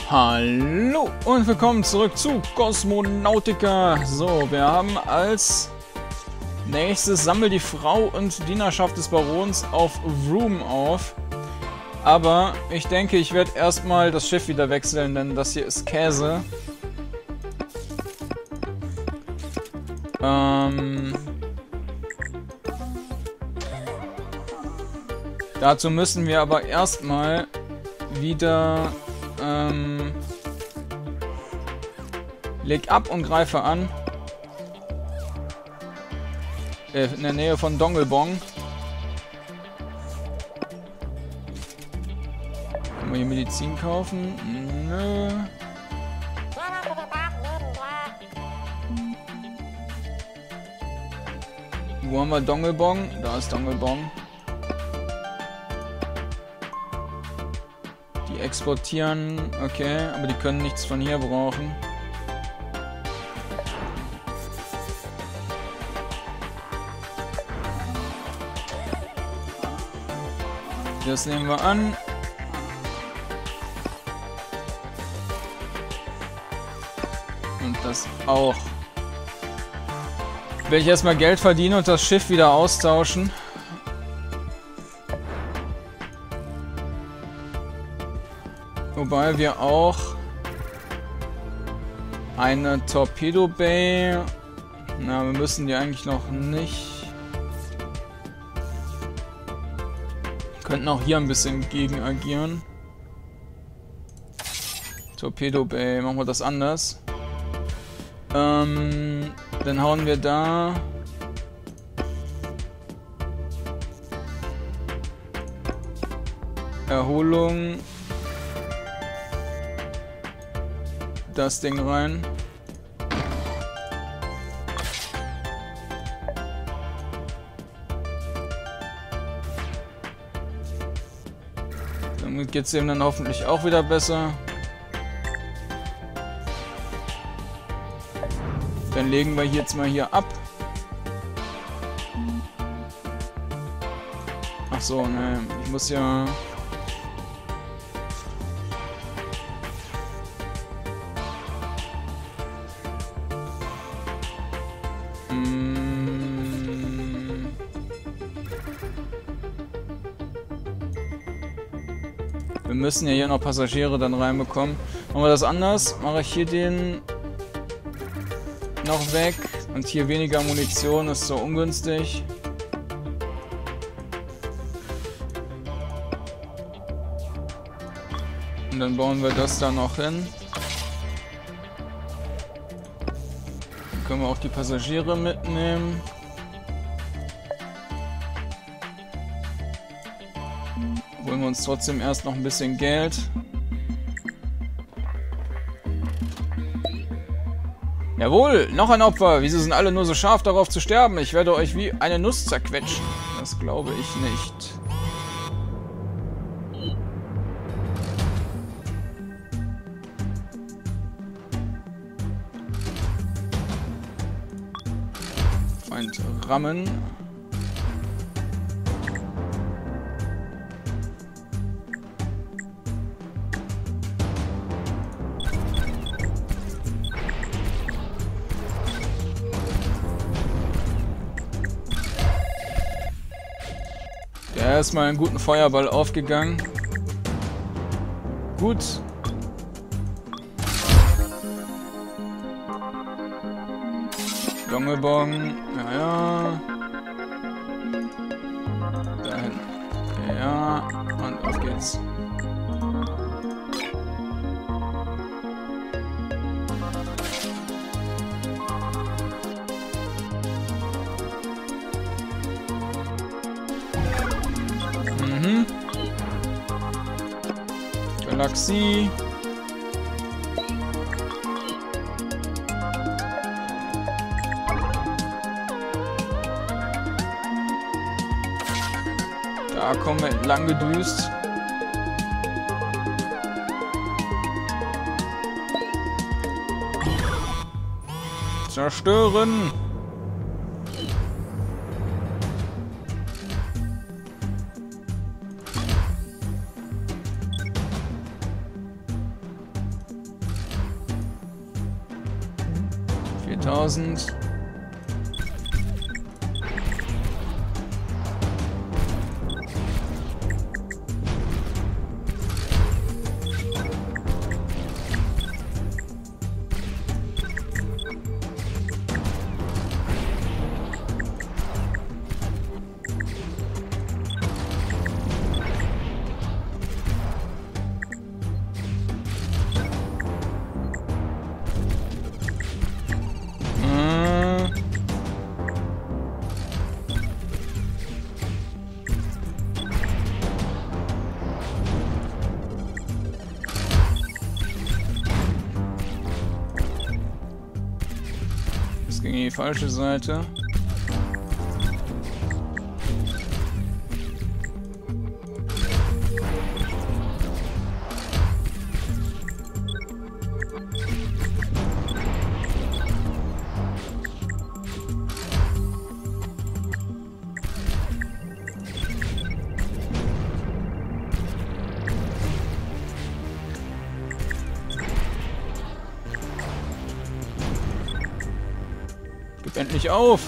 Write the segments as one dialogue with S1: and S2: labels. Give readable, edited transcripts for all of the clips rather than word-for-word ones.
S1: Hallo und willkommen zurück zu Cosmonautica. So, wir haben als nächstes Sammel die Frau und Dienerschaft des Barons auf Vroom auf. Aber ich denke, ich werde erstmal das Schiff wieder wechseln, denn das hier ist Käse. Dazu müssen wir aber erstmal wieder leg ab und greife an. In der Nähe von Dongelbong. Können wir hier Medizin kaufen? Nö. Wo haben wir Dongelbong? Da ist Dongelbong. Die exportieren, okay, aber die können nichts von hier brauchen. Das nehmen wir an. Und das auch. Will ich erstmal Geld verdienen und das Schiff wieder austauschen. Wobei wir auch eine Torpedo Bay. Na, wir müssen die eigentlich noch nicht. Könnten auch hier ein bisschen gegen agieren. Torpedo Bay, machen wir das anders. Dann hauen wir da Erholung das Ding rein. Damit geht es ihm dann hoffentlich auch wieder besser. Dann legen wir jetzt mal hier ab. Ach so, ne, ich muss ja... Wir müssen ja hier noch Passagiere dann reinbekommen. Machen wir das anders? Mache ich hier den noch weg. Und hier weniger Munition ist so ungünstig. Und dann bauen wir das da noch hin. Dann können wir auch die Passagiere mitnehmen. Holen wir uns trotzdem erst noch ein bisschen Geld. Jawohl, noch ein Opfer. Wieso sind alle nur so scharf darauf zu sterben? Ich werde euch wie eine Nuss zerquetschen. Das glaube ich nicht. Feind rammen. Der ist mal einen guten Feuerball aufgegangen. Gut. Dongelbong. Ja. Dahin. Ja. Und auf geht's. Galaxie. Da kommen wir entlang gedüst. Zerstören. 4000. Das ging in die falsche Seite. Gib endlich auf!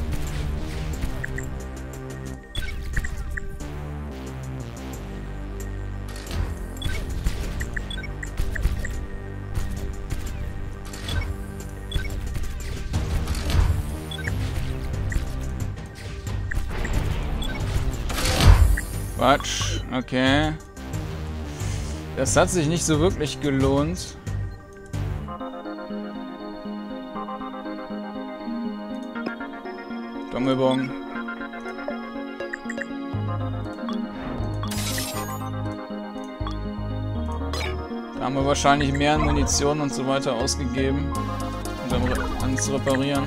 S1: Quatsch, okay. Das hat sich nicht so wirklich gelohnt. Dongelbong. Da haben wir wahrscheinlich mehr Munition und so weiter ausgegeben, um dann zu reparieren.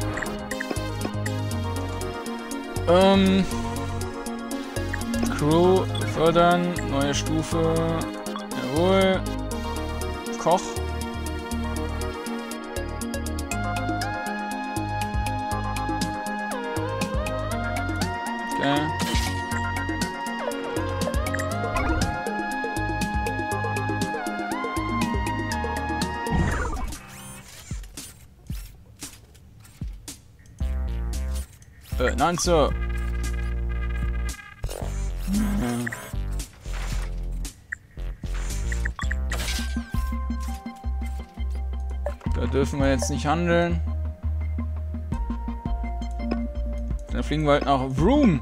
S1: Crew fördern, neue Stufe. Jawohl. Koch. Okay. Nein, Sir. Da dürfen wir jetzt nicht handeln. Dann fliegen wir halt nach Vroom.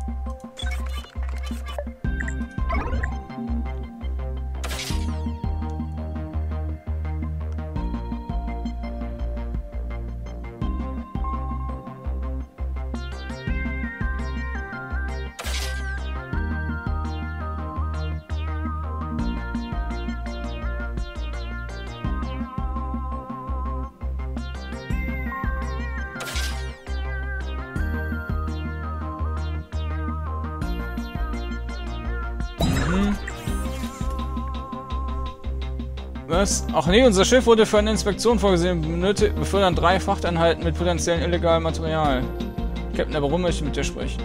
S1: Was? Ach nee, unser Schiff wurde für eine Inspektion vorgesehen. Wir befördern 3 Frachteinheiten mit potenziell illegalem Material. Captain, aber warum möchte ich mit dir sprechen?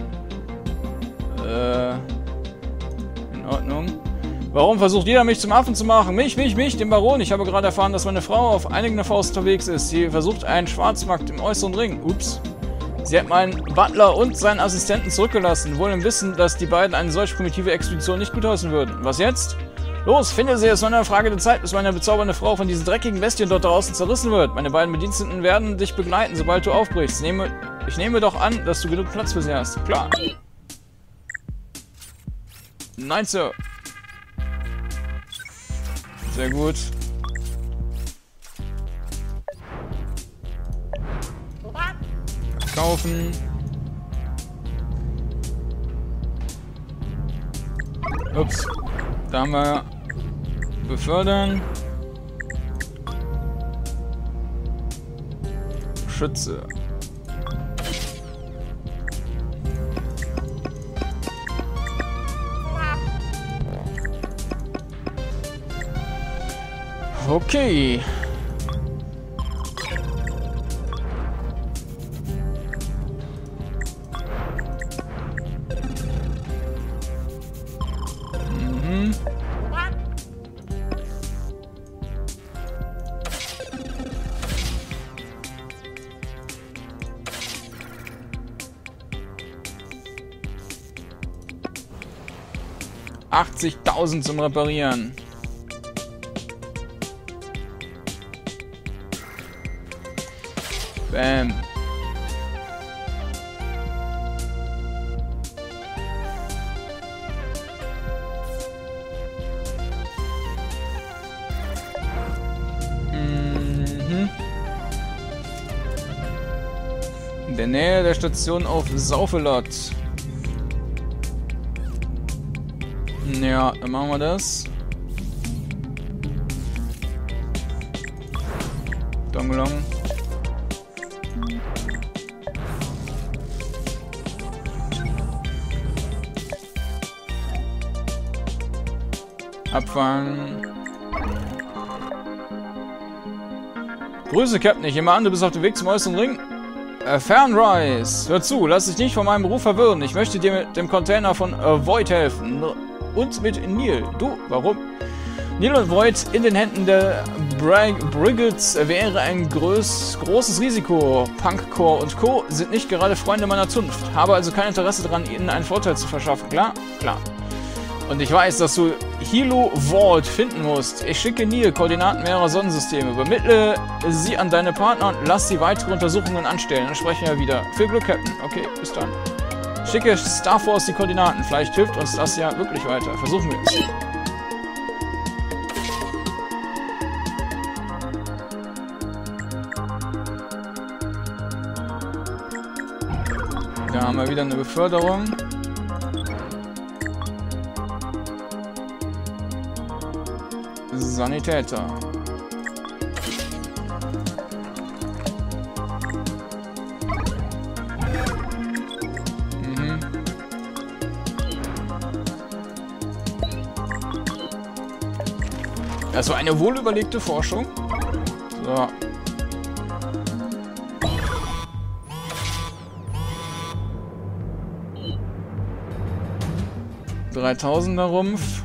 S1: In Ordnung. Warum versucht jeder mich zum Affen zu machen? Mich, den Baron. Ich habe gerade erfahren, dass meine Frau auf eigene Faust unterwegs ist. Sie versucht einen Schwarzmarkt im äußeren Ring. Ups. Sie hat meinen Butler und seinen Assistenten zurückgelassen, wohl im Wissen, dass die beiden eine solch primitive Expedition nicht gutheißen würden. Was jetzt? Los, finde sie, es ist nur eine Frage der Zeit, bis meine bezaubernde Frau von diesen dreckigen Bestien dort draußen zerrissen wird. Meine beiden Bediensteten werden dich begleiten, sobald du aufbrichst. Ich nehme doch an, dass du genug Platz für sie hast. Klar. Nein, Sir. Sehr gut. Kaufen. Ups. Da haben wir befördern. Schütze. Okay. 80.000 zum Reparieren. Bam. In der Nähe der Station auf Saufelot. Ja, dann machen wir das. Donglong. Abfangen. Grüße, Captain. Ich nehme an, du bist auf dem Weg zum äußeren Ring. Fernrise, hör zu, lass dich nicht von meinem Beruf verwirren. Ich möchte dir mit dem Container von Void helfen. Und mit Neil. Du, warum? Neil und Void in den Händen der Brigades wäre ein großes Risiko. Punkcore und Co. sind nicht gerade Freunde meiner Zunft. Habe also kein Interesse daran, ihnen einen Vorteil zu verschaffen. Klar? Klar. Und ich weiß, dass du Hilo Vault finden musst. Ich schicke Neil Koordinaten mehrerer Sonnensysteme. Übermittle sie an deine Partner und lass sie weitere Untersuchungen anstellen. Dann sprechen wir wieder. Viel Glück, Captain. Okay, bis dann. Schicke Starforce die Koordinaten. Vielleicht hilft uns das ja wirklich weiter. Versuchen wir es. Da haben wir wieder eine Beförderung. Sanitäter. Das war eine wohlüberlegte Forschung. So. $3000er Rumpf.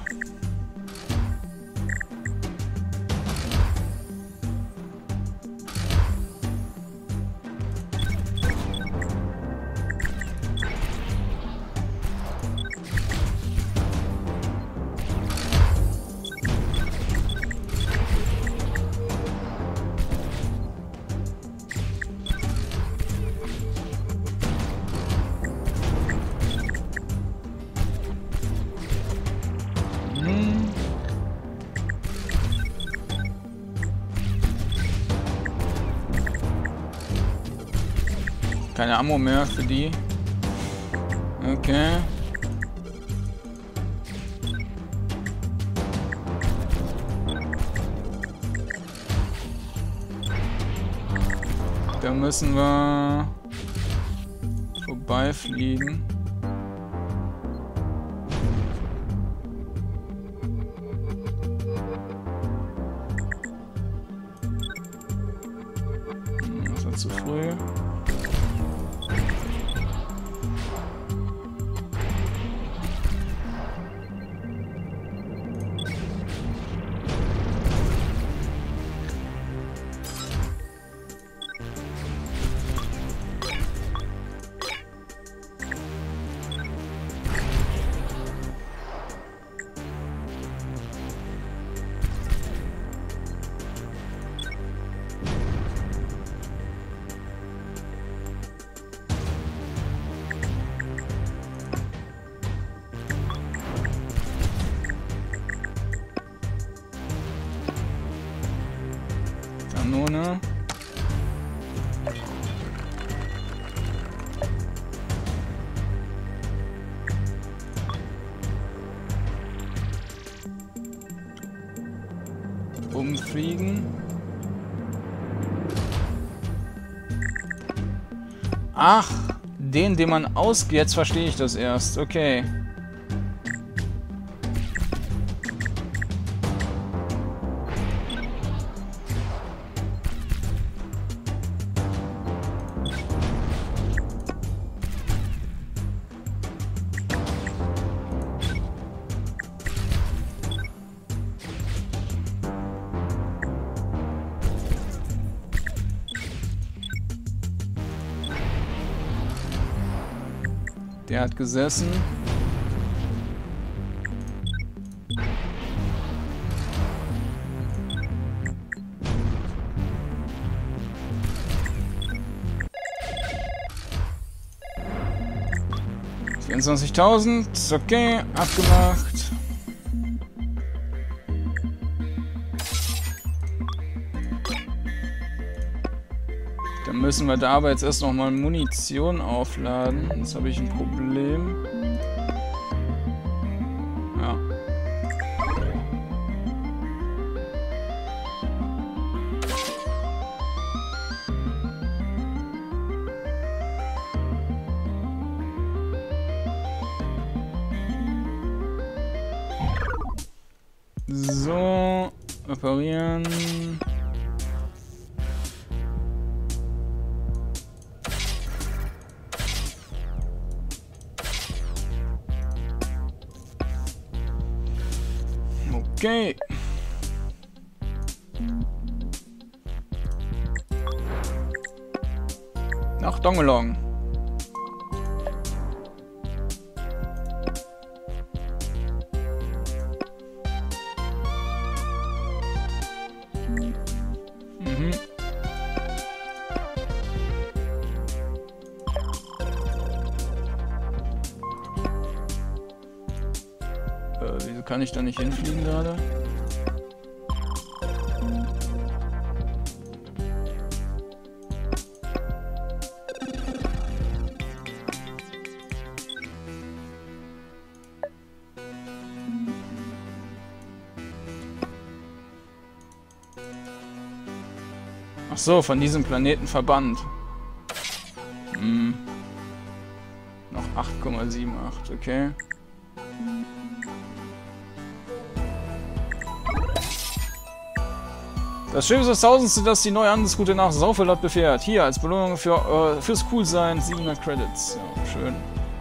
S1: Keine Ammo mehr für die. Okay. Da müssen wir vorbeifliegen. Das war zu früh. Kanone. Umfliegen. Ach, den man ausgeht. Jetzt verstehe ich das erst. Okay. Der hat gesessen. 24.000. Okay, abgemacht. Dann müssen wir da aber jetzt erst noch mal Munition aufladen. Jetzt habe ich ein Problem. Ja. So, reparieren. Okay. Nach Dongelong. Wieso kann ich da nicht hinfliegen gerade? Ach so, von diesem Planeten verbannt. Noch 8,78, okay. Das Schiff ist das tausendste, das die neue Handelsroute nach Saufelot befährt. Hier, als Belohnung fürs Coolsein 700 Credits. Ja, schön.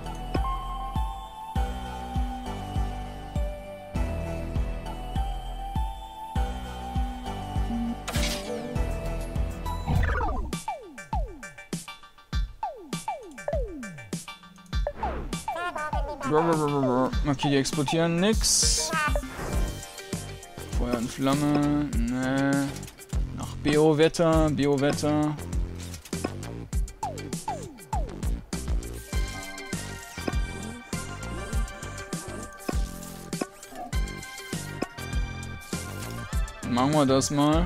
S1: Okay, die exportieren nix. Feuer und Flamme. Ne. Nach Biowetter. Biowetter. Machen wir das mal.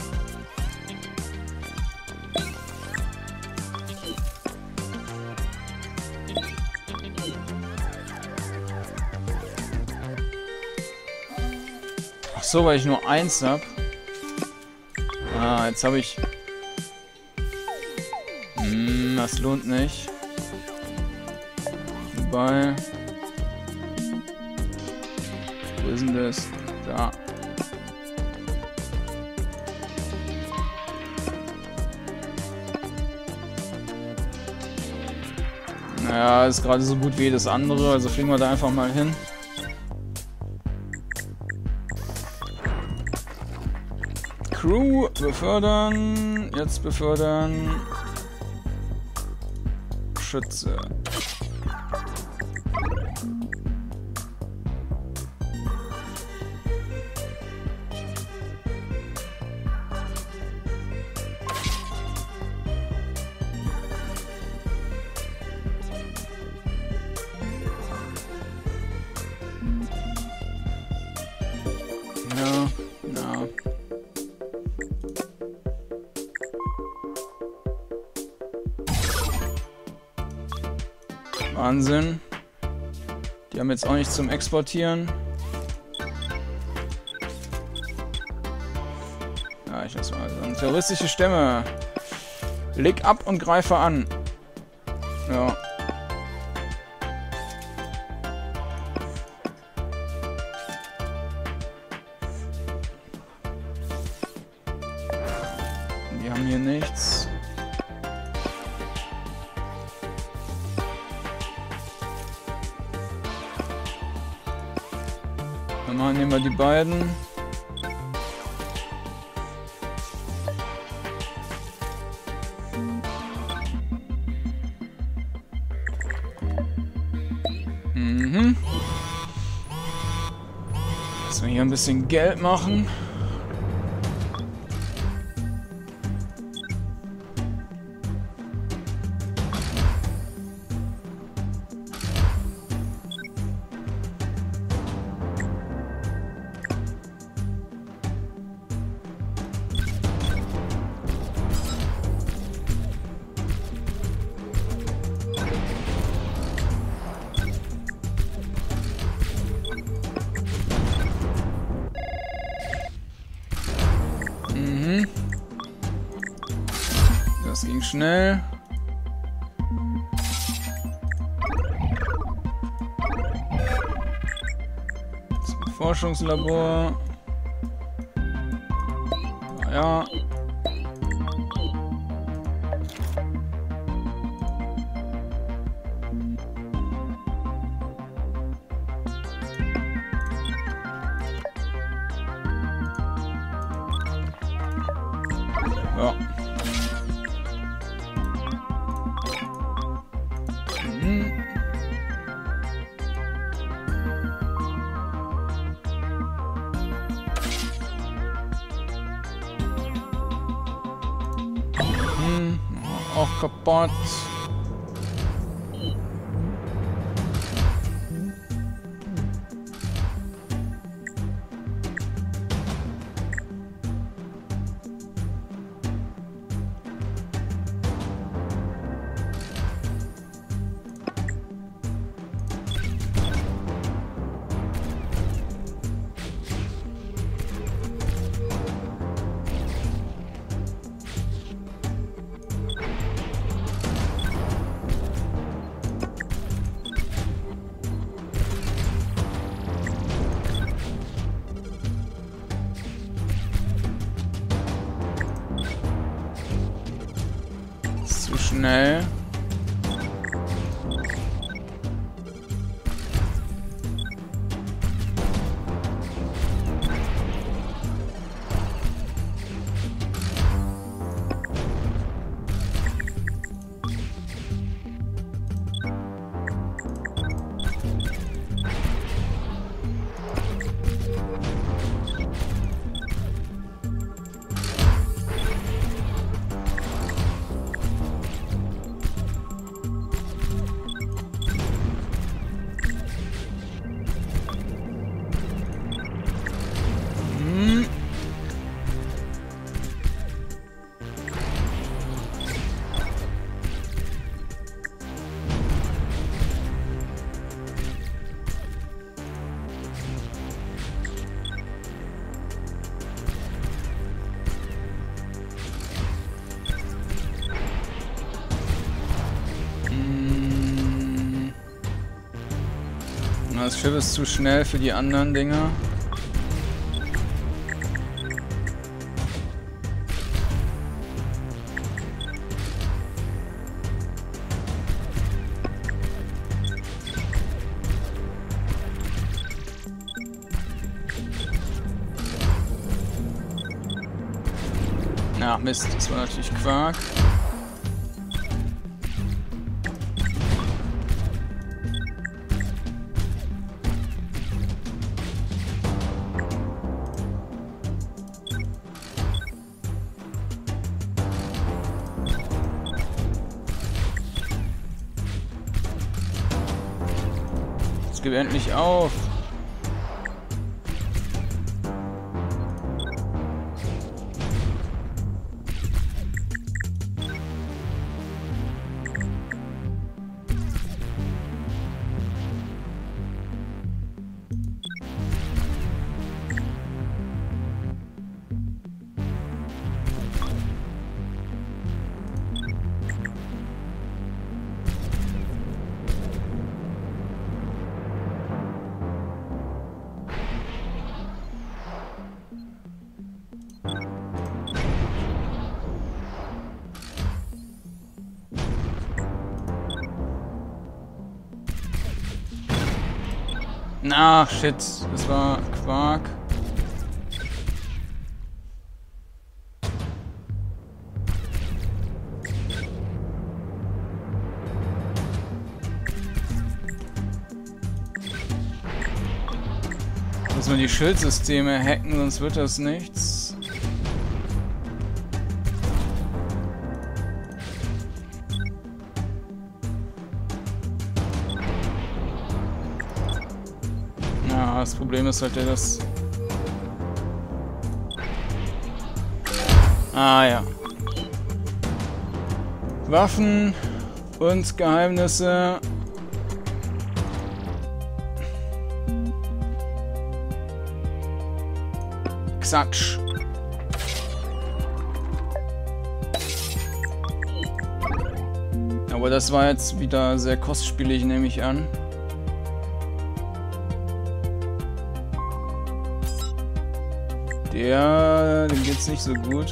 S1: Ach so, weil ich nur eins hab. Ah, jetzt habe ich... das lohnt nicht. Wobei... Wo ist denn das? Da. Naja, ist gerade so gut wie jedes andere, also fliegen wir da einfach mal hin. Crew befördern, jetzt befördern. Schütze. Ja, ja. Wahnsinn. Die haben jetzt auch nichts zum Exportieren. Ja, ich lass mal. So. Terroristische Stämme. Leg ab und greife an. Ja. Die haben hier nichts. Dann nehmen wir die beiden. Lass mal hier ein bisschen Geld machen. Mhm. Das ging schnell. Zum Forschungslabor. Ja. Ja. Mhm. Auch kaputt. Zu schnell. Das Schiff ist zu schnell für die anderen Dinger. Na, Mist, das war natürlich Quark. Jetzt gib endlich auf. Ach, shit. Das war Quark. Muss man die Schildsysteme hacken, sonst wird das nichts. Ja, das Problem ist halt, das... Ah ja. Waffen und Geheimnisse. Quatsch. Aber das war jetzt wieder sehr kostspielig, nehme ich an. Dem geht's nicht so gut.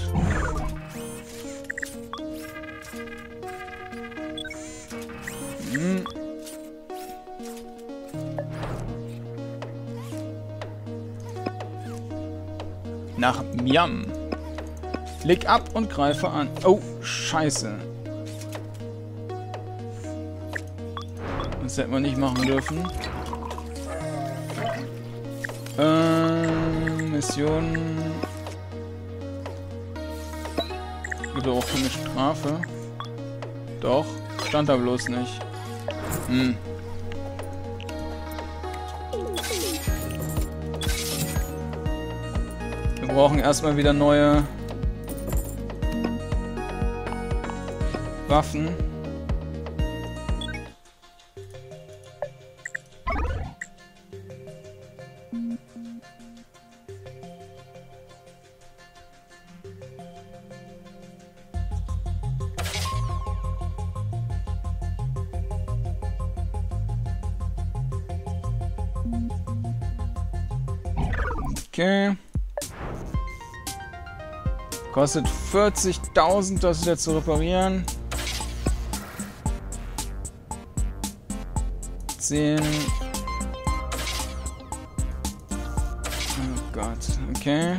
S1: Nach Miam. Leg ab und greife an. Oh, scheiße. Das hätten wir nicht machen dürfen. Mission. Gibt auch keine Strafe. Doch, stand da bloß nicht. Wir brauchen erstmal wieder neue Waffen. Okay. Kostet 40.000, das wieder zu reparieren. 10. Oh Gott, okay.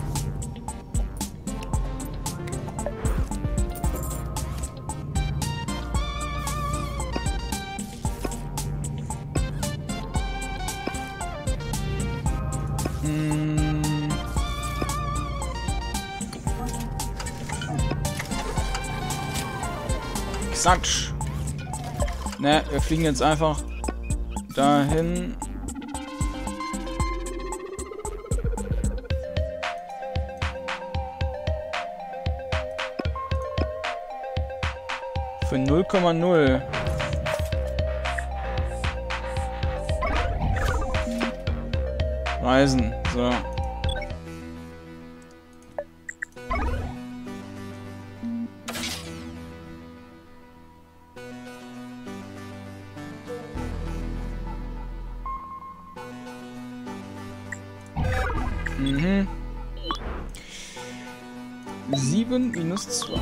S1: Quatsch. Ne, wir fliegen jetzt einfach dahin. Für 0,0. Reisen, so. Mhm. 7 minus 2.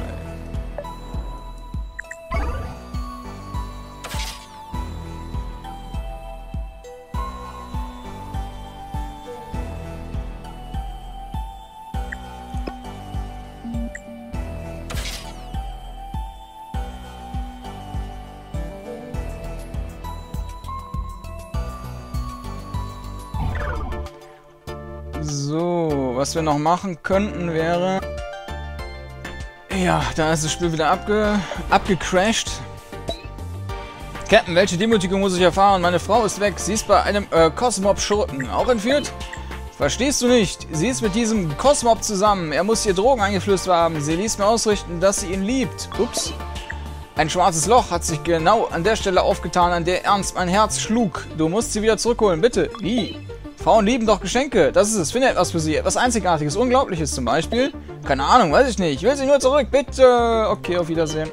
S1: So, was wir noch machen könnten wäre... Ja, da ist das Spiel wieder abgecrashed. Captain, welche Demütigung muss ich erfahren? Meine Frau ist weg. Sie ist bei einem Cosmob-Schurken. Auch entführt? Verstehst du nicht? Sie ist mit diesem Cosmob zusammen. Er muss ihr Drogen eingeflößt haben. Sie ließ mir ausrichten, dass sie ihn liebt. Ups. Ein schwarzes Loch hat sich genau an der Stelle aufgetan, an der ernst mein Herz schlug. Du musst sie wieder zurückholen, bitte. Wie? Frauen lieben doch Geschenke. Das ist es. Finde etwas für sie. Etwas Einzigartiges, Unglaubliches zum Beispiel. Keine Ahnung, weiß ich nicht. Ich will sie nur zurück. Bitte. Okay, auf Wiedersehen.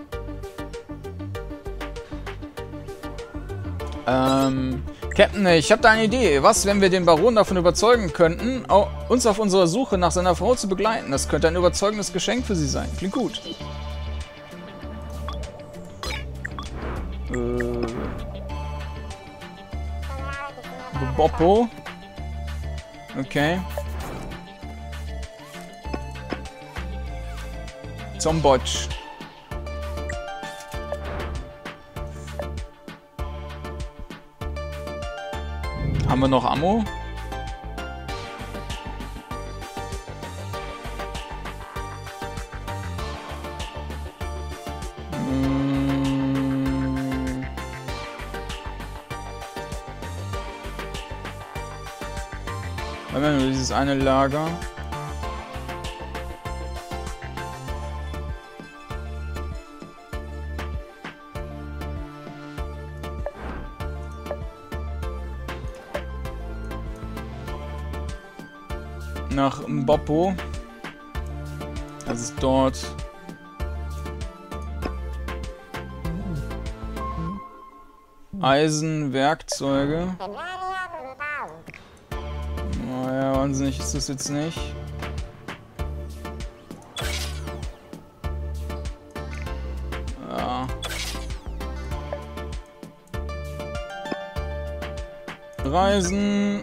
S1: Captain, ich habe da eine Idee. Was, wenn wir den Baron davon überzeugen könnten, uns auf unserer Suche nach seiner Frau zu begleiten? Das könnte ein überzeugendes Geschenk für sie sein. Klingt gut. Boppo. Okay. Zombotsch. Haben wir noch Ammo? Wir haben ja nur dieses eine Lager. Nach Mboppo. Das ist dort. Eisenwerkzeuge. Naja, wahnsinnig ist das jetzt nicht. Ja. Reisen.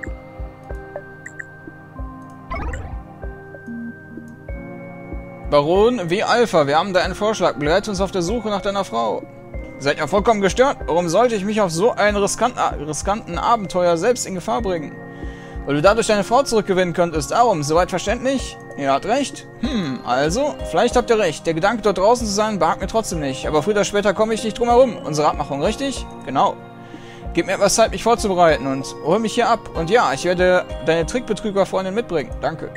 S1: Baron W. Alpha, wir haben da einen Vorschlag. Begleite uns auf der Suche nach deiner Frau. Ihr seid ja vollkommen gestört. Warum sollte ich mich auf so einen riskanten Abenteuer selbst in Gefahr bringen? Weil du dadurch deine Frau zurückgewinnen könntest. Darum, soweit verständlich? Ihr habt recht. Also, vielleicht habt ihr recht. Der Gedanke, dort draußen zu sein, behagt mir trotzdem nicht. Aber früher oder später komme ich nicht drum herum. Unsere Abmachung, richtig? Genau. Gib mir etwas Zeit, mich vorzubereiten und hol mich hier ab. Und ja, ich werde deine Trickbetrüger-Freundin mitbringen. Danke.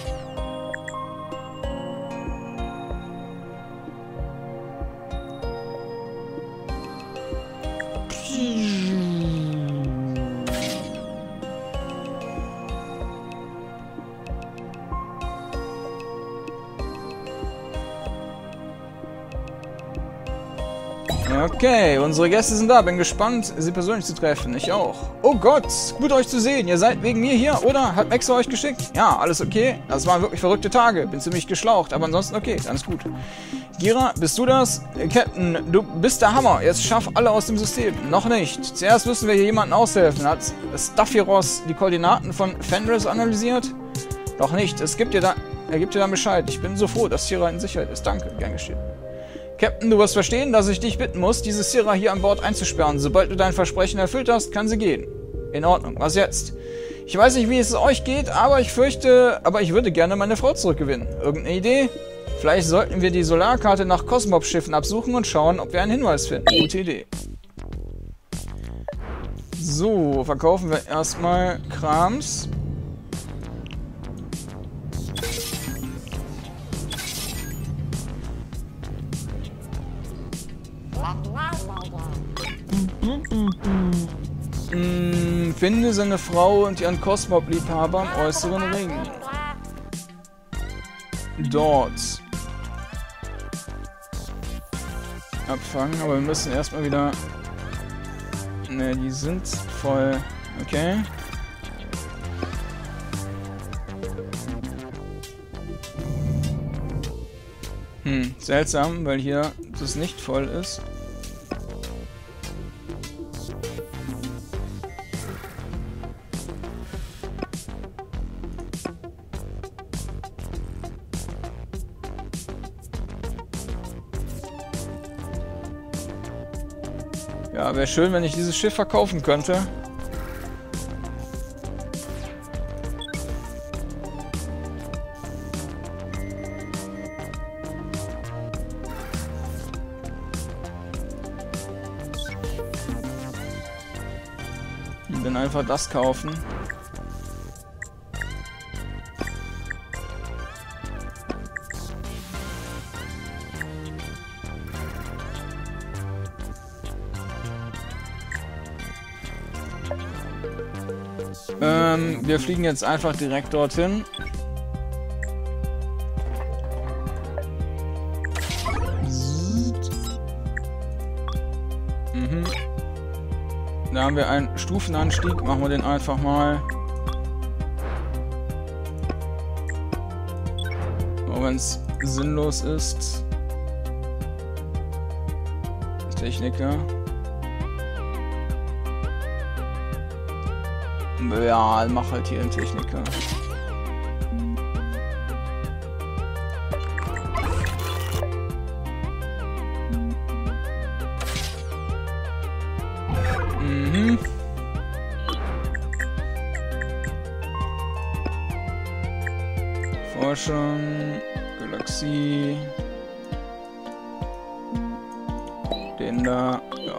S1: Okay, unsere Gäste sind da. Bin gespannt, sie persönlich zu treffen. Ich auch. Oh Gott, gut euch zu sehen. Ihr seid wegen mir hier, oder? Hat Max euch geschickt? Ja, alles okay? Das waren wirklich verrückte Tage. Bin ziemlich geschlaucht, aber ansonsten okay. Ganz gut. Gira, bist du das? Captain, du bist der Hammer. Jetzt schaff alle aus dem System. Noch nicht. Zuerst müssen wir hier jemandem aushelfen. Hat Staphyros die Koordinaten von Fenris analysiert? Noch nicht. Er gibt dir dann Bescheid. Ich bin so froh, dass Sierra in Sicherheit ist. Danke, gern geschehen. Captain, du wirst verstehen, dass ich dich bitten muss, diese Sierra hier an Bord einzusperren. Sobald du dein Versprechen erfüllt hast, kann sie gehen. In Ordnung. Was jetzt? Ich weiß nicht, wie es euch geht, aber ich würde gerne meine Frau zurückgewinnen. Irgendeine Idee? Vielleicht sollten wir die Solarkarte nach Cosmop-Schiffen absuchen und schauen, ob wir einen Hinweis finden. Gute Idee. So, verkaufen wir erstmal Krams. Finde seine Frau und ihren Cosmop-Liebhaber am äußeren Ring. Dort. Abfangen, aber wir müssen erstmal wieder... Ne, die sind voll... Okay. Seltsam, weil hier das nicht voll ist. Ja, wäre schön, wenn ich dieses Schiff verkaufen könnte. Und dann einfach das kaufen. Wir fliegen jetzt einfach direkt dorthin. Da haben wir einen Stufenanstieg. Machen wir den einfach mal. Auch wenn es sinnlos ist. Techniker. Ja, mach halt hier einen Techniker. Forschung, Galaxie. Den da, ja.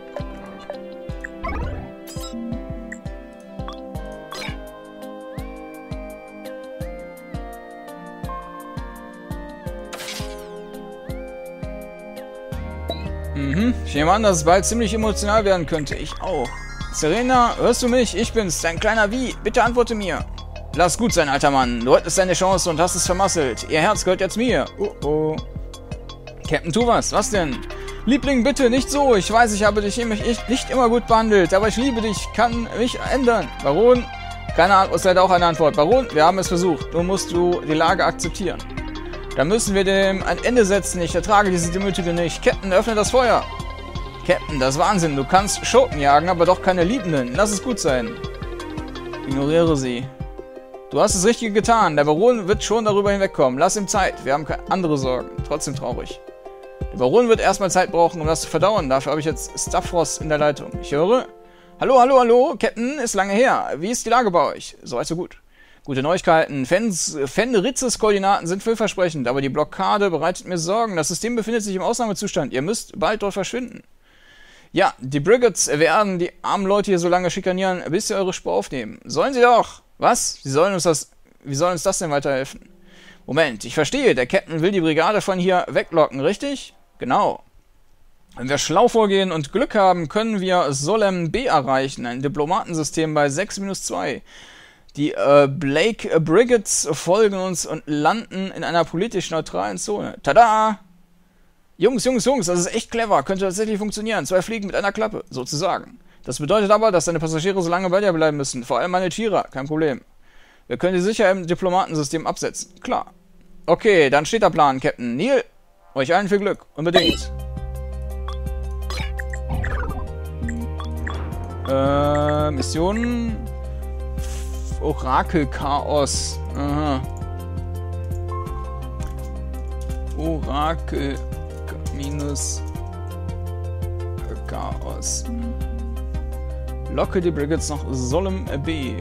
S1: Ich nehme an, dass es bald ziemlich emotional werden könnte. Ich auch. Serena, hörst du mich? Ich bin's, dein kleiner Wie. Bitte antworte mir. Lass gut sein, alter Mann. Du hattest deine Chance und hast es vermasselt. Ihr Herz gehört jetzt mir. Oh. Captain, tu was. Was denn? Liebling, bitte, nicht so. Ich weiß, ich habe dich nicht immer gut behandelt, aber ich liebe dich, kann mich ändern. Baron? Keine Antwort, ist leider auch eine Antwort. Baron, wir haben es versucht. Nun musst du die Lage akzeptieren. Da müssen wir dem ein Ende setzen. Ich ertrage diese Demütige nicht. Captain, öffne das Feuer. Captain, das ist Wahnsinn. Du kannst Schurken jagen, aber doch keine Liebenden. Lass es gut sein. Ignoriere sie. Du hast das Richtige getan. Der Baron wird schon darüber hinwegkommen. Lass ihm Zeit. Wir haben keine andere Sorgen. Trotzdem traurig. Der Baron wird erstmal Zeit brauchen, um das zu verdauen. Dafür habe ich jetzt Stavros in der Leitung. Ich höre... Hallo, hallo, hallo. Captain, ist lange her. Wie ist die Lage bei euch? Soweit so gut. Gute Neuigkeiten. Fenritzes Koordinaten sind vielversprechend, aber die Blockade bereitet mir Sorgen. Das System befindet sich im Ausnahmezustand. Ihr müsst bald dort verschwinden. Ja, die Brigades werden die armen Leute hier so lange schikanieren, bis sie eure Spur aufnehmen. Sollen sie doch. Was? Wie soll uns das denn weiterhelfen? Moment, ich verstehe. Der Captain will die Brigade von hier weglocken, richtig? Genau. Wenn wir schlau vorgehen und Glück haben, können wir Solem B erreichen, ein Diplomatensystem bei 6-2. Die Blake Brigades folgen uns und landen in einer politisch neutralen Zone. Tada! Jungs, das ist echt clever. Könnte tatsächlich funktionieren. 2 Fliegen mit einer Klappe, sozusagen. Das bedeutet aber, dass deine Passagiere so lange bei dir bleiben müssen. Vor allem meine Tiere, kein Problem. Wir können die sicher im Diplomatensystem absetzen. Klar. Okay, dann steht der Plan, Captain. Neil, euch allen viel Glück. Unbedingt. Missionen. Orakel-Chaos. Aha. Orakel minus Chaos. Locke die Brigades nach Solem B.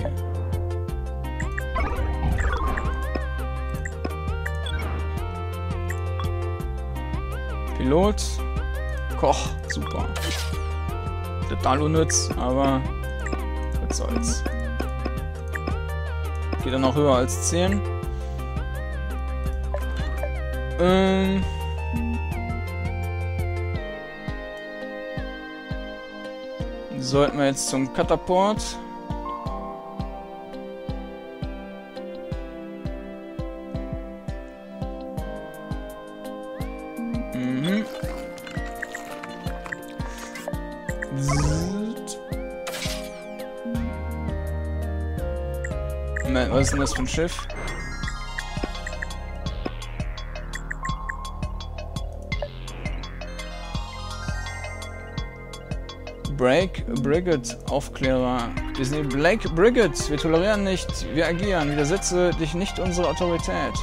S1: Pilot. Koch. Super. Total unnütz, aber was soll's. Geht dann noch höher als 10. Sollten wir jetzt zum Katapult. Moment, was ist denn das für ein Schiff? Blake Brigade Aufklärer. Wir sind die Blake Brigade. Wir tolerieren nicht, wir agieren. Widersetze dich nicht unsere Autorität.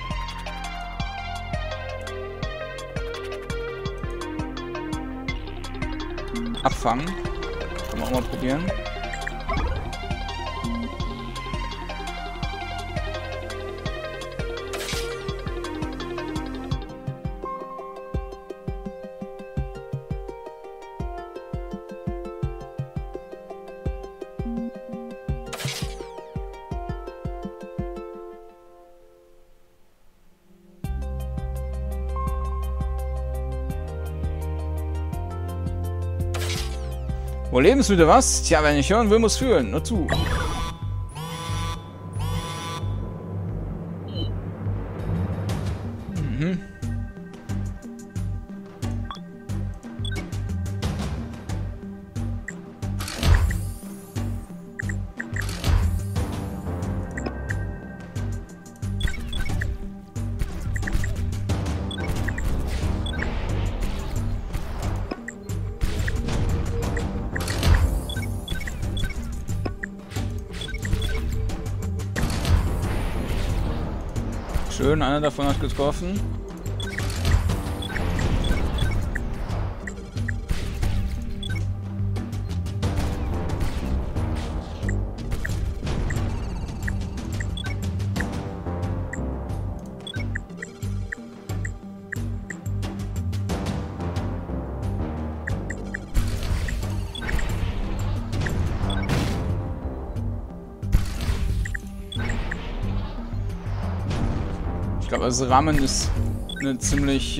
S1: Abfangen. Können wir auch mal probieren. Wo Lebensmüde was? Tja, wer nicht hören will, muss fühlen. Nur zu. Schön, einer davon hat getroffen. Ich glaube, also Ramen ist eine ziemlich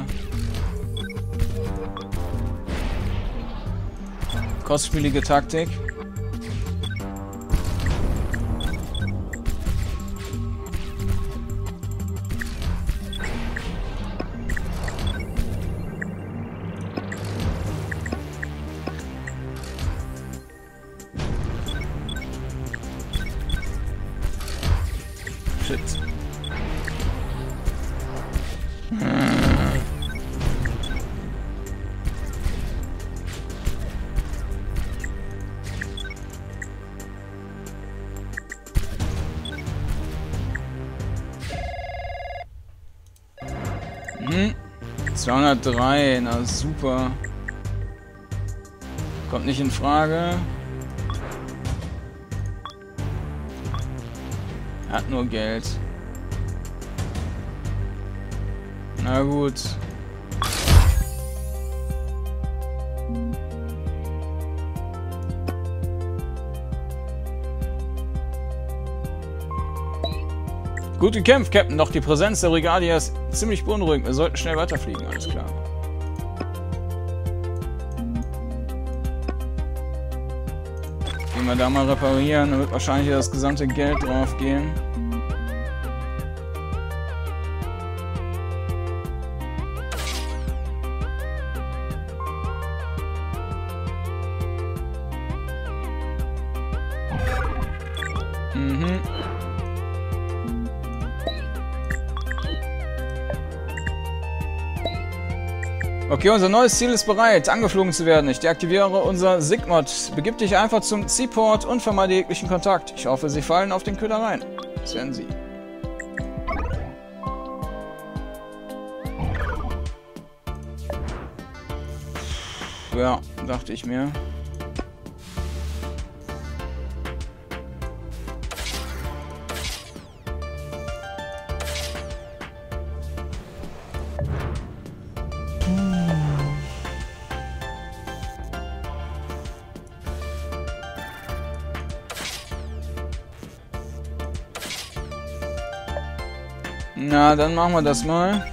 S1: kostspielige Taktik. Hm. 203, na super. Kommt nicht in Frage. Er hat nur Geld. Na gut. Gut gekämpft, Captain. Doch die Präsenz der Brigadier ist ziemlich beunruhigend. Wir sollten schnell weiterfliegen, alles klar. Gehen wir da mal reparieren. Da wird wahrscheinlich das gesamte Geld drauf gehen. Mhm. Okay, unser neues Ziel ist bereit, angeflogen zu werden. Ich deaktiviere unser Sigmod. Begib dich einfach zum Seaport und vermeide jeglichen Kontakt. Ich hoffe, Sie fallen auf den Köder rein. Das werden Sie. Ja, dachte ich mir. Na, dann machen wir das mal.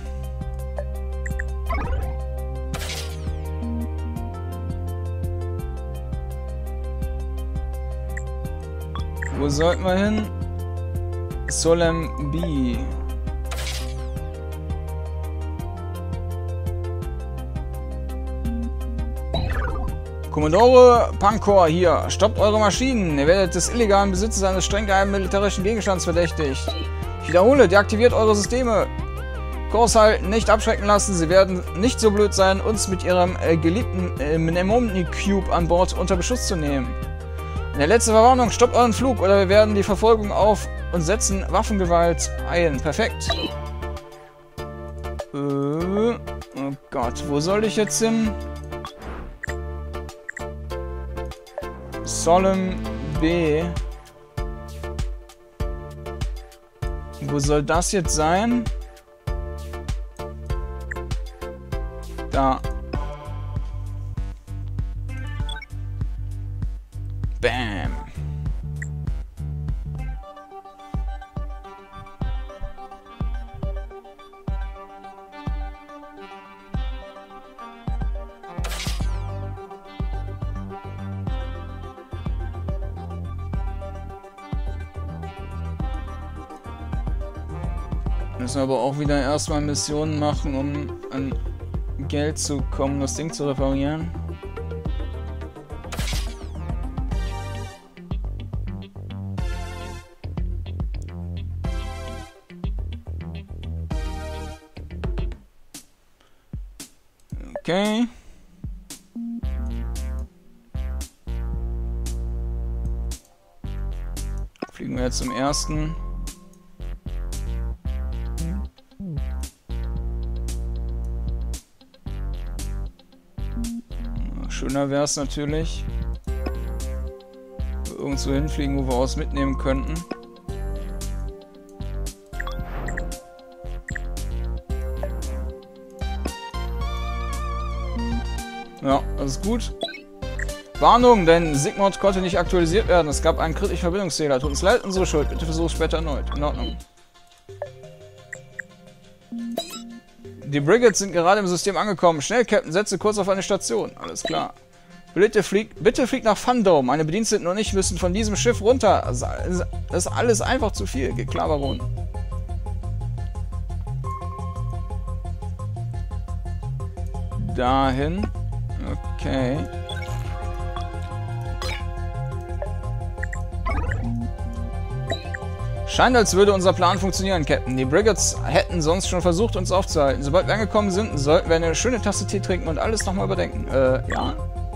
S1: Wo sollten wir hin? Solem B. Kommodore Pankor hier. Stoppt eure Maschinen. Ihr werdet des illegalen Besitzes eines streng geheimen militärischen Gegenstands verdächtigt. Ich wiederhole, deaktiviert eure Systeme. Kurs halten, nicht abschrecken lassen. Sie werden nicht so blöd sein, uns mit ihrem geliebten Mnemonic Cube an Bord unter Beschuss zu nehmen. In der letzten Verwarnung, stoppt euren Flug oder wir werden die Verfolgung auf und setzen Waffengewalt ein. Perfekt. Oh Gott, wo soll ich jetzt hin? Solem B. Wo soll das jetzt sein? Da. Bam. Müssen aber auch wieder erstmal Missionen machen, um an Geld zu kommen, das Ding zu reparieren. Okay. Fliegen wir jetzt zum ersten. Schöner wäre es natürlich, irgendwo hinfliegen, wo wir was mitnehmen könnten. Ja, das ist gut. Warnung, denn Sigmod konnte nicht aktualisiert werden. Es gab einen kritischen Verbindungsfehler. Tut uns leid, unsere Schuld. Bitte versuch es später erneut. In Ordnung. Die Brigades sind gerade im System angekommen. Schnell, Captain, setze kurz auf eine Station. Alles klar. Bitte fliegt nach Fandom. Meine Bediensteten und ich müssen von diesem Schiff runter. Das ist alles einfach zu viel. Geht klar, Baron. Dahin. Okay. Scheint, als würde unser Plan funktionieren, Captain. Die Brigades hätten sonst schon versucht, uns aufzuhalten. Sobald wir angekommen sind, sollten wir eine schöne Tasse Tee trinken und alles nochmal überdenken. Ja.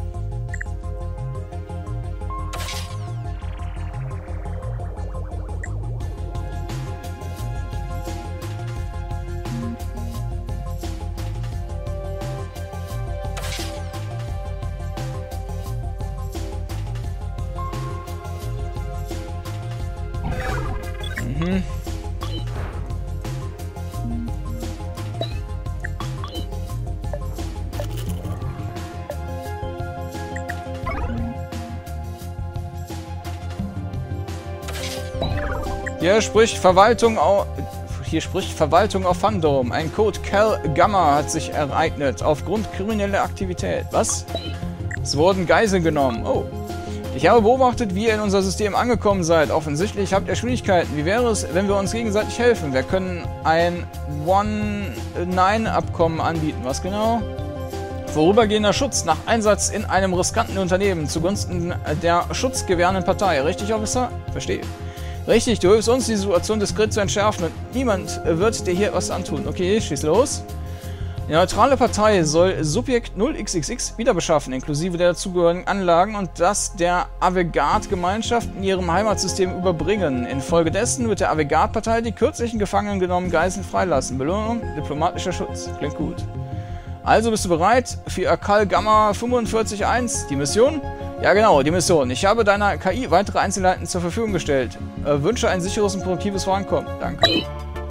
S1: Hier spricht Verwaltung auf Fandom. Ein Code Cal Gamma hat sich ereignet aufgrund krimineller Aktivität. Was? Es wurden Geiseln genommen. Oh. Ich habe beobachtet, wie ihr in unser System angekommen seid. Offensichtlich habt ihr Schwierigkeiten. Wie wäre es, wenn wir uns gegenseitig helfen? Wir können ein One-9-Abkommen anbieten. Was genau? Vorübergehender Schutz nach Einsatz in einem riskanten Unternehmen zugunsten der schutzgewährenden Partei. Richtig, Officer? Verstehe. Richtig, du hilfst uns, die Situation diskret zu entschärfen und niemand wird dir hier etwas antun. Okay, schieß los. Die neutrale Partei soll Subjekt 0xxx wiederbeschaffen, inklusive der dazugehörigen Anlagen und das der Avegard-Gemeinschaft in ihrem Heimatsystem überbringen. Infolgedessen wird der Avegard-Partei die kürzlichen gefangen genommenen Geiseln freilassen. Belohnung, diplomatischer Schutz. Klingt gut. Also bist du bereit für Akal Gamma 45.1, die Mission? Ja genau, die Mission. Ich habe deiner KI weitere Einzelheiten zur Verfügung gestellt. Wünsche ein sicheres und produktives Vorankommen. Danke.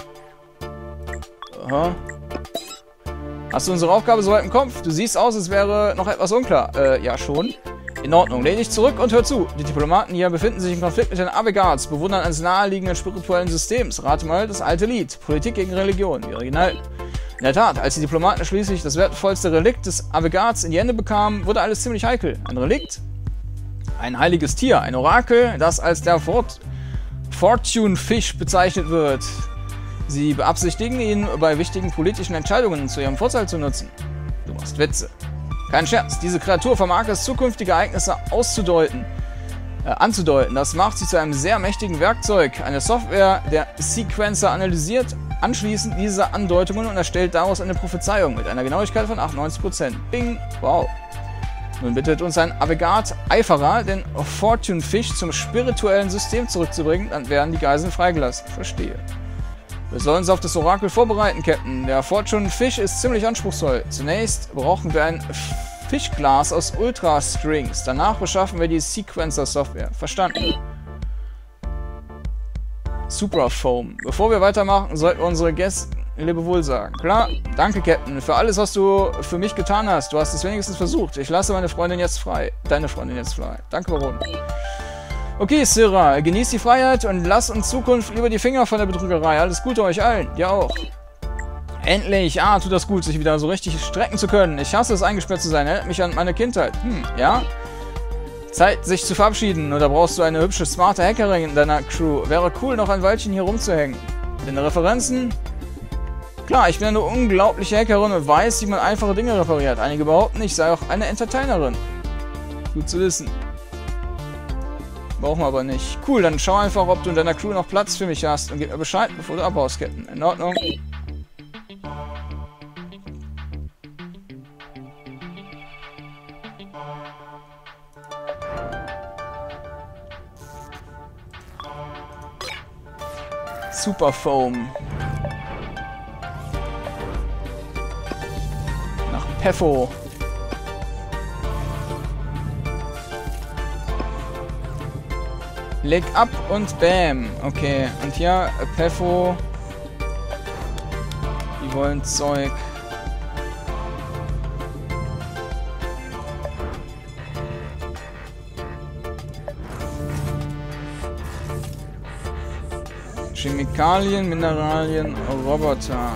S1: Aha. Hast du unsere Aufgabe soweit im Kopf? Du siehst aus, als wäre noch etwas unklar. Ja schon. In Ordnung, lehn dich zurück und hör zu. Die Diplomaten hier befinden sich im Konflikt mit den Avegards, Bewohnern eines naheliegenden spirituellen Systems. Rate mal, das alte Lied. Politik gegen Religion. Wie original. In der Tat, als die Diplomaten schließlich das wertvollste Relikt des Avegards in die Hände bekamen, wurde alles ziemlich heikel. Ein Relikt? Ein heiliges Tier, ein Orakel, das als der Fortune Fish bezeichnet wird. Sie beabsichtigen, ihn bei wichtigen politischen Entscheidungen zu ihrem Vorteil zu nutzen. Du machst Witze. Kein Scherz, diese Kreatur vermag es, zukünftige Ereignisse anzudeuten. Das macht sie zu einem sehr mächtigen Werkzeug. Eine Software, der Sequencer analysiert anschließend diese Andeutungen und erstellt daraus eine Prophezeiung mit einer Genauigkeit von 98%. Bing! Wow! Nun bittet uns ein Avegard-Eiferer, den Fortune Fish zum spirituellen System zurückzubringen, dann werden die Geiseln freigelassen. Verstehe. Wir sollen uns auf das Orakel vorbereiten, Captain. Der Fortune Fish ist ziemlich anspruchsvoll. Zunächst brauchen wir ein Fischglas aus Ultra-Strings. Danach beschaffen wir die Sequencer-Software. Verstanden. Super Foam. Bevor wir weitermachen, sollten wir unsere Gäste Lebewohl sagen. Klar? Danke, Captain, für alles, was du für mich getan hast. Du hast es wenigstens versucht. Ich lasse meine Freundin jetzt frei. Deine Freundin jetzt frei. Danke, Baron. Okay, Syrah, genieß die Freiheit und lass in Zukunft lieber die Finger von der Betrügerei. Alles Gute euch allen. Dir auch. Endlich. Tut das gut, sich wieder so richtig strecken zu können. Ich hasse es, eingesperrt zu sein. Erinnert mich an meine Kindheit. Ja? Zeit, sich zu verabschieden. Oder brauchst du eine hübsche, smarte Hackerin in deiner Crew? Wäre cool, noch ein Weilchen hier rumzuhängen. Deine Referenzen? Klar, ich bin eine unglaubliche Hackerin und weiß, wie man einfache Dinge repariert. Einige behaupten, ich sei auch eine Entertainerin. Gut zu wissen. Brauchen wir aber nicht. Cool, dann schau einfach, ob du in deiner Crew noch Platz für mich hast und gib mir Bescheid, bevor du abhaust, Captain. In Ordnung. Super Foam. Nach Peffo. Leg ab und bam. Okay, und hier Peffo. Die wollen Zeug. Chemikalien, Mineralien, Roboter.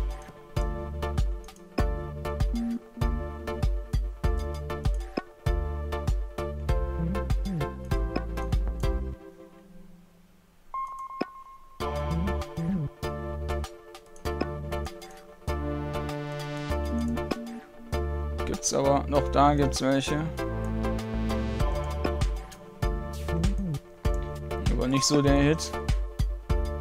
S1: Gibt's aber noch da gibt's welche. Aber nicht so der Hit.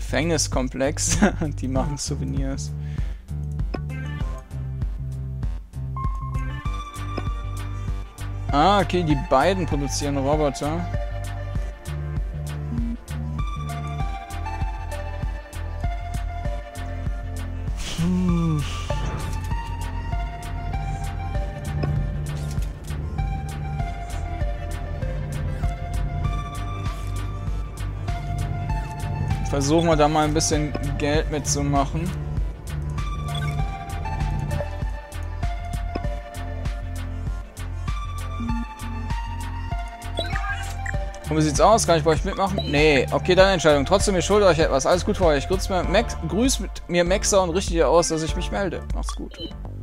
S1: Gefängniskomplex. Die machen Souvenirs. Ah, okay, die beiden produzieren Roboter. Versuchen wir da mal ein bisschen Geld mitzumachen. Und wie sieht's aus? Kann ich bei euch mitmachen? Nee. Okay, deine Entscheidung. Trotzdem, ich schulde euch etwas. Alles gut für euch. Grüßt mir Maxer und richtet ihr aus, dass ich mich melde. Macht's gut.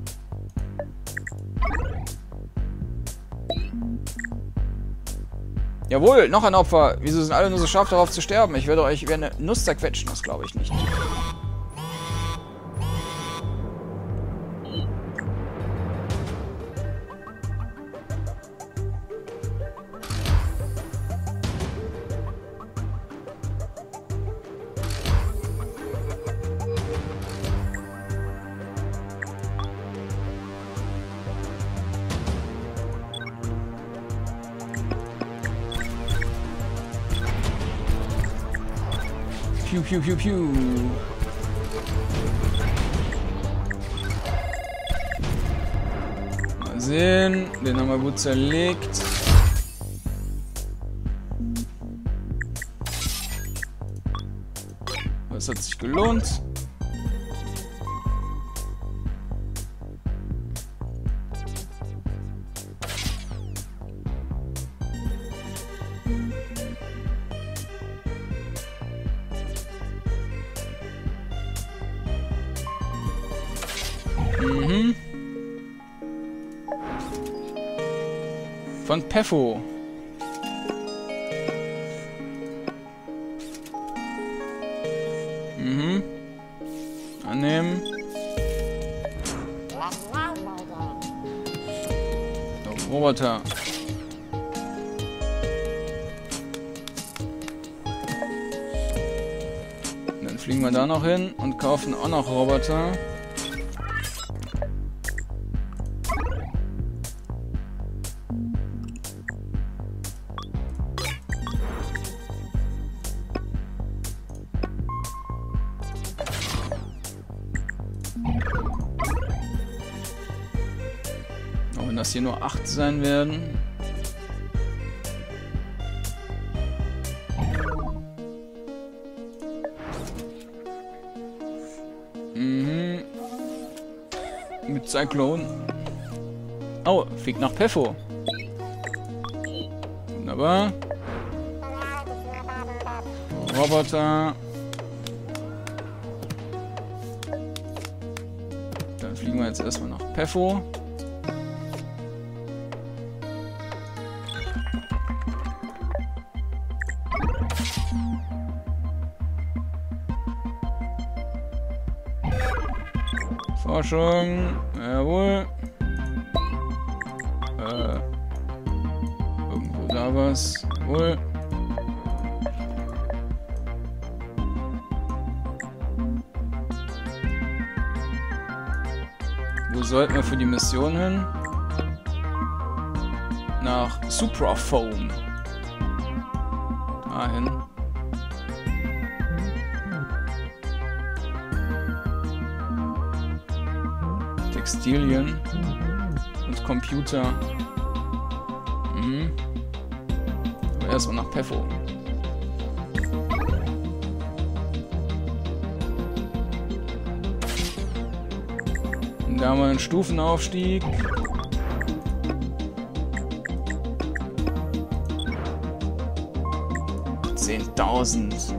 S1: Jawohl, noch ein Opfer. Wieso sind alle nur so scharf darauf zu sterben? Ich werde euch wie eine Nuss zerquetschen. Das glaube ich nicht. Piu, piu, piu, piu. Mal sehen. Den haben wir gut zerlegt. Das hat sich gelohnt. Mhm. Von Peffo. Mhm. Annehmen. So, Roboter. Dann fliegen wir da noch hin und kaufen auch noch Roboter. Auch wenn das hier nur 8 sein werden. Mhm. Mit Cyclone. Oh, fliegt nach Peffo. Wunderbar. Roboter. Dann fliegen wir jetzt erstmal nach Peffo. Forschung. Jawohl. Irgendwo da was. Jawohl. Wo sollten wir für die Mission hin? Nach Suprafoam. Dahin. Textilien und Computer. Mhm. Aber erstmal nach Peffo. Und da haben wir einen Stufenaufstieg. $10.000.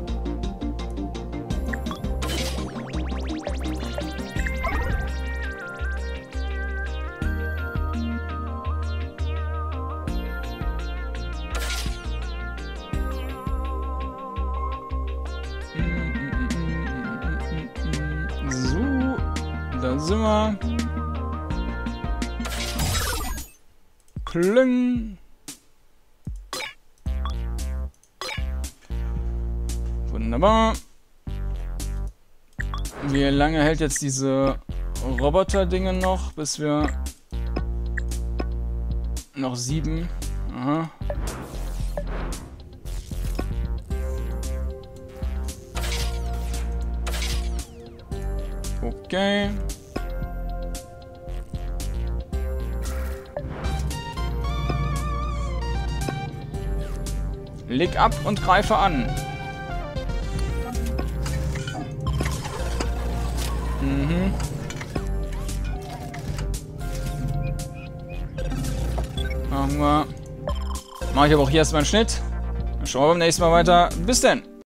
S1: Da sind wir. Kling. Wunderbar. Wie lange hält jetzt diese Roboter-Dinge noch, bis wir... Noch 7. Aha. Okay. Leg ab und greife an. Mhm. Machen wir. Mache ich aber auch hier erstmal einen Schnitt. Dann schauen wir beim nächsten Mal weiter. Bis denn.